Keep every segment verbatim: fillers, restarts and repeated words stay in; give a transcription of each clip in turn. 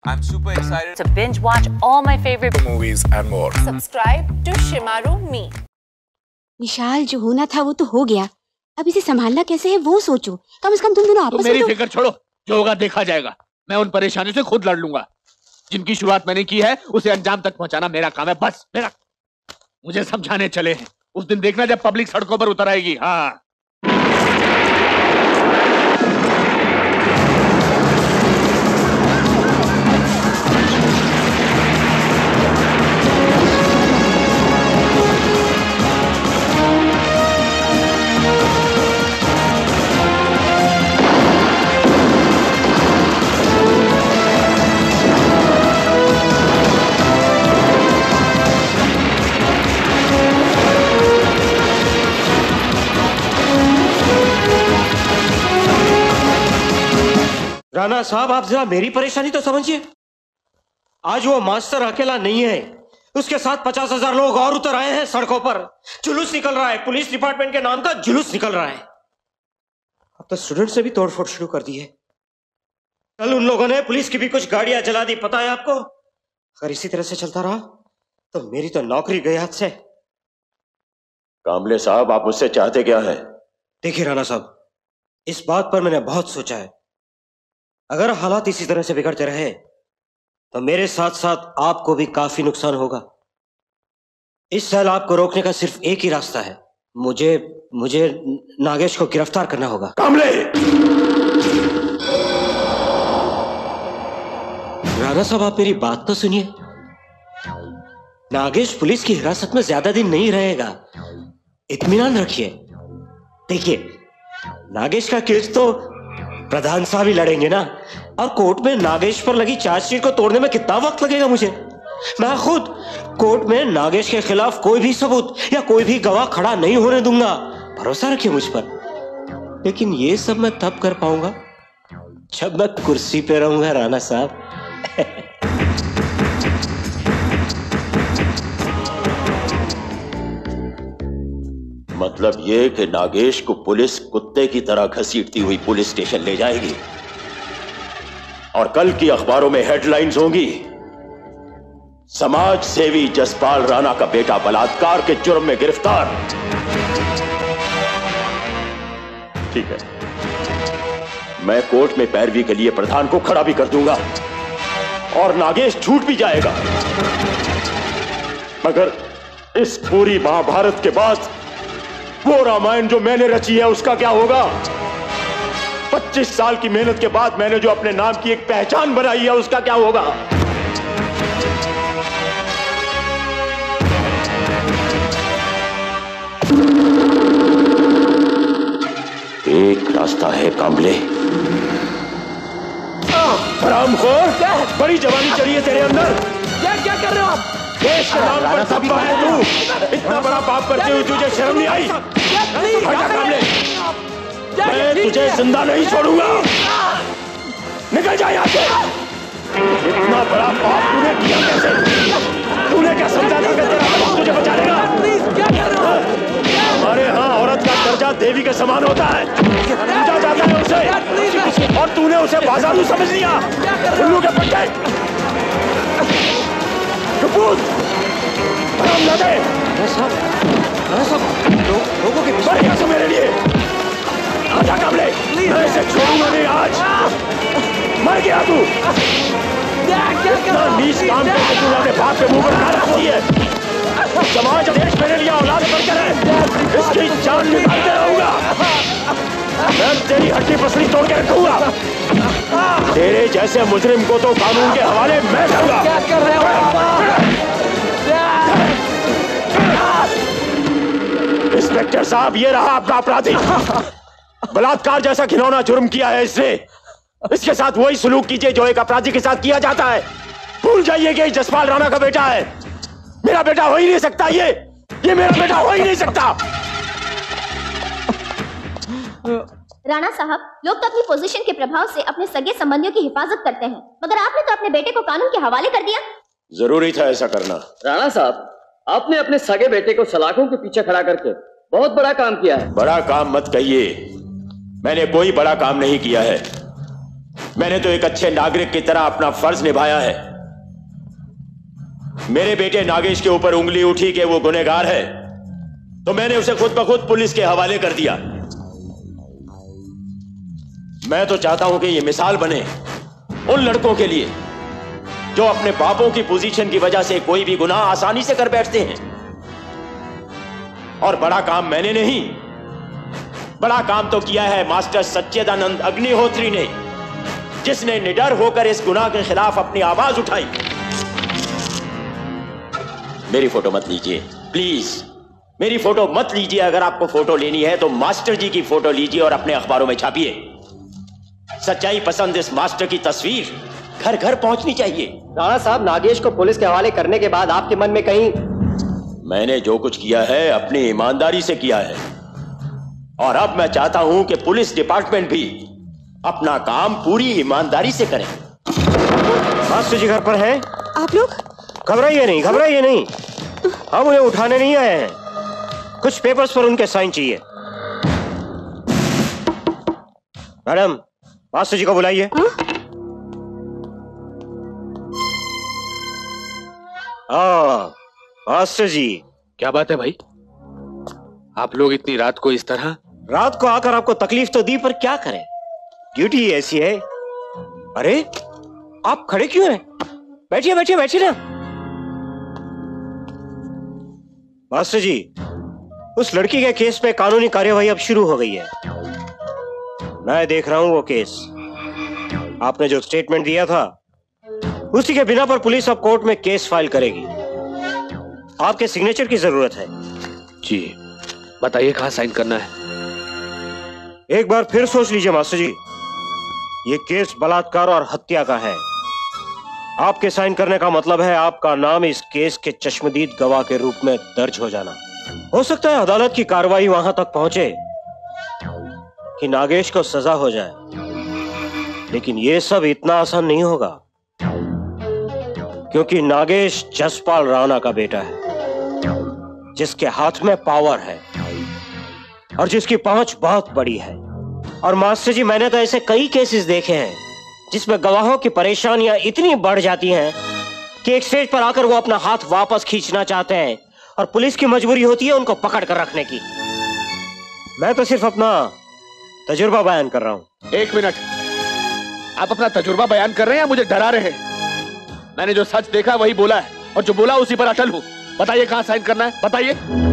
I'm super excited to binge watch all my favorite movies and more. Subscribe to Shemaroo me. विशाल, जो होना था वो तो हो गया, अब इसे संभालना कैसे है वो सोचो। कम से कम तुम दोनों आपस में तो... मेरी फिक्र छोड़ो, जो होगा देखा जाएगा। मैं उन परेशानियों से खुद लड़ लूंगा। जिनकी शुरुआत मैंने की है उसे अंजाम तक पहुंचाना मेरा काम है। बस मेरा मुझे समझाने चले हैं। उस दिन देखना जब पब्लिक सड़कों पर उतर आएगी। हाँ राणा साहब, आप जरा मेरी परेशानी तो समझिए। आज वो मास्टर अकेला नहीं है, उसके साथ पचास हजार लोग और उतर आए हैं सड़कों पर। जुलूस निकल रहा है, पुलिस डिपार्टमेंट के नाम का जुलूस निकल रहा है। अब तो स्टूडेंट्स ने भी तोड़फोड़ शुरू कर दी है। कल उन लोगों ने पुलिस की भी कुछ गाड़ियां जला दी, पता है आपको? अगर इसी तरह से चलता रहा तो मेरी तो नौकरी गई हाथ से। कामले साहब, आप मुझसे चाहते क्या है? देखिए राणा साहब, इस बात पर मैंने बहुत सोचा है। अगर हालात इसी तरह से बिगड़ते रहे तो मेरे साथ साथ आपको भी काफी नुकसान होगा। इस सैलाब को रोकने का सिर्फ एक ही रास्ता है। मुझे मुझे नागेश को गिरफ्तार करना होगा। कामले! राणा साहब, आप मेरी बात तो सुनिए। नागेश पुलिस की हिरासत में ज्यादा दिन नहीं रहेगा, इत्मीनान रखिए। देखिए, नागेश का केस तो प्रधान साहब ही लड़ेंगे ना, और कोर्ट में नागेश पर लगी चार्जशीट को तोड़ने में कितना वक्त लगेगा मुझे? मैं खुद कोर्ट में नागेश के खिलाफ कोई भी सबूत या कोई भी गवाह खड़ा नहीं होने दूंगा। भरोसा रखिए मुझ पर। लेकिन ये सब मैं तब कर पाऊंगा जब मैं कुर्सी पे रहूंगा राणा साहब। मतलब ये कि नागेश को पुलिस कुत्ते की तरह घसीटती हुई पुलिस स्टेशन ले जाएगी और कल की अखबारों में हेडलाइंस होंगी, समाज सेवी जसपाल राणा का बेटा बलात्कार के जुर्म में गिरफ्तार। ठीक है, मैं कोर्ट में पैरवी के लिए प्रधान को खड़ा भी कर दूंगा और नागेश छूट भी जाएगा। मगर इस पूरी महाभारत के बाद वो रामायण जो मैंने रची है उसका क्या होगा? पच्चीस साल की मेहनत के बाद मैंने जो अपने नाम की एक पहचान बनाई है उसका क्या होगा? एक रास्ता है कामले। हरामखोर, बड़ी जवानी चढ़ी है तेरे अंदर। क्या क्या कर रहे हो आप? देश के नाम पर सबका है तू। इतना बड़ा पाप करते हुए तुझे शर्म नहीं आई? हटा कामले, मैं तुझे जिंदा नहीं छोड़ूंगा। निकल जा यहाँ से। इतना बड़ा पाप तूने किया कैसे? तूने क्या समझा था कि तेरा बाप तुझे बचा लेगा? क्या कर रहे हो? हमारे यहाँ औरत का दर्जा देवी के समान होता है, पूजा जाता है उसे, और तूने उसे बाजारू समझ लिया। उल्लू के पट्टे, कपूत, हराम जाते। लोगों के बढ़िया से मेरे लिए आजा कामले, मैं इसे छोड़ूंगा नहीं। आज मर गया तू। इतना नीच काम करके तू अपने बाप के मुंह पर खा रखी है। समाज देश मेरे लिए औलाद बनकर है, इसकी जान निकालते रहूंगा। मैं तेरी हड्डी पसली तोड़ के रखूंगा। तेरे जैसे मुजरिम को तो कानून के हवाले मैं करूंगा। क्या कर रहे हो? इंस्पेक्टर साहब, ये रहा आपका अपराधी। बलात्कार जैसा घिनौना जुर्म किया है इसने। इसके साथ वही सलूक कीजिए जो एक अपराधी के साथ किया जाता है। भूल जाइए कि जसपाल राणा का बेटा है। मेरा बेटा हो ही नहीं सकता। ये ये मेरा बेटा हो ही नहीं सकता। राणा साहब, लोग तो अपनी पोजीशन के प्रभाव से अपने सगे संबंधियों की हिफाजत करते हैं, मगर आपने तो अपने बेटे को कानून के हवाले कर दिया। जरूरी था ऐसा करना। राणा साहब, आपने अपने सगे बेटे को सलाखों के पीछे खड़ा करके बहुत बड़ा काम किया है। बड़ा काम मत कहिए, मैंने कोई बड़ा काम नहीं किया है। मैंने तो एक अच्छे नागरिक की तरह अपना फर्ज निभाया है। मेरे बेटे नागेश के ऊपर उंगली उठी कि वो गुनहगार है, तो मैंने उसे खुद ब खुद पुलिस के हवाले कर दिया। मैं तो चाहता हूं कि ये मिसाल बने उन लड़कों के लिए जो अपने बापों की पोजीशन की वजह से कोई भी गुनाह आसानी से कर बैठते हैं। और बड़ा काम मैंने नहीं, बड़ा काम तो किया है मास्टर सच्चिदानंद अग्निहोत्री ने, जिसने निडर होकर इस गुनाह के खिलाफ अपनी आवाज उठाई। मेरी फोटो मत लीजिए प्लीज, मेरी फोटो मत लीजिए। अगर आपको फोटो लेनी है तो मास्टर जी की फोटो लीजिए और अपने अखबारों में छापिए। सच्चाई पसंद इस मास्टर की तस्वीर घर घर पहुंचनी चाहिए। राणा साहब, नागेश को पुलिस के हवाले करने के बाद आपके मन में कहीं? मैंने जो कुछ किया है अपनी ईमानदारी से किया है, और अब मैं चाहता हूं कि पुलिस डिपार्टमेंट भी अपना काम पूरी ईमानदारी से करें। मास्टर जी घर पर हैं? आप लोग? घबराइए नहीं, घबराइए नहीं, हम उन्हें उठाने नहीं आए हैं। कुछ पेपर्स पर उनके साइन चाहिए। मैडम, मास्टर जी को बुलाइए। हाँ मास्टर जी। क्या बात है भाई, आप लोग इतनी रात को इस तरह? रात को आकर आपको तकलीफ तो दी, पर क्या करें, ड्यूटी ऐसी है। अरे आप खड़े क्यों हैं? बैठिए बैठिए बैठिए ना। मास्टर जी, उस लड़की के केस में कानूनी कार्यवाही अब शुरू हो गई है। मैं देख रहा हूं वो केस। आपने जो स्टेटमेंट दिया था उसी के बिना पर पुलिस अब कोर्ट में केस फाइल करेगी। आपके सिग्नेचर की जरूरत है। जी बताइए, कहां साइन करना है? एक बार फिर सोच लीजिए मास्टर जी, ये केस बलात्कार और हत्या का है। आपके साइन करने का मतलब है आपका नाम इस केस के चश्मदीद गवाह के रूप में दर्ज हो जाना। हो सकता है अदालत की कार्रवाई वहां तक पहुंचे कि नागेश को सजा हो जाए, लेकिन यह सब इतना आसान नहीं होगा, क्योंकि नागेश जसपाल राणा का बेटा है, जिसके हाथ में पावर है और जिसकी पहुंच बहुत बड़ी है। और मास्टर जी, मैंने तो ऐसे कई केसेस देखे हैं जिसमें गवाहों की परेशानियां इतनी बढ़ जाती हैं कि एक स्टेज पर आकर वो अपना हाथ वापस खींचना चाहते हैं और पुलिस की मजबूरी होती है उनको पकड़ कर रखने की। मैं तो सिर्फ अपना तजुर्बा बयान कर रहा हूं। एक मिनट, आप अपना तजुर्बा बयान कर रहे हैं या मुझे डरा रहे हैं? मैंने जो सच देखा वही बोला है, और जो बोला उसी पर अटल हूं। बताइए कहां साइन करना है, बताइए।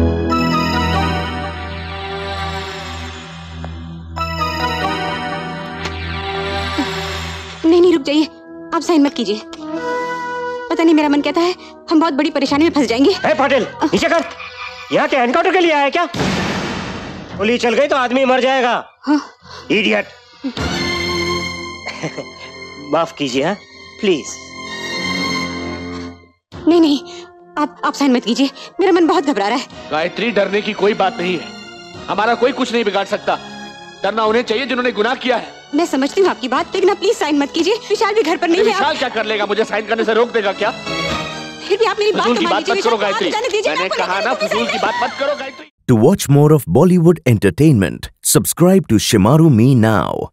नहीं नहीं, रुक जाइए, आप साइन मत कीजिए। पता नहीं, मेरा मन कहता है हम बहुत बड़ी परेशानी में फंस जाएंगे। ए पाटिल, नीचे कर। यहाँ के एनकाउंटर के लिए आया क्या? गोली चल गई तो आदमी मर जाएगा। हाँ। इडियट। माफ कीजिए, हाँ प्लीज। नहीं नहीं, आप आप साइन मत कीजिए, मेरा मन बहुत घबरा रहा है। गायत्री, डरने की कोई बात नहीं है, हमारा कोई कुछ नहीं बिगाड़ सकता। डरना उन्हें चाहिए जिन्होंने गुनाह किया है। मैं समझती हूँ आपकी बात, लेकिन आप प्लीज साइन मत कीजिए। विशाल भी घर पर नहीं है। विशाल क्या कर लेगा? मुझे साइन करने से रोक देगा क्या? फिर भी आप मेरी बात की बात मत करो गायत्री, मैंने कहा ना फजूल की बात मत करो Gayatri. To watch more of Bollywood entertainment, subscribe to Shemaroo Me now.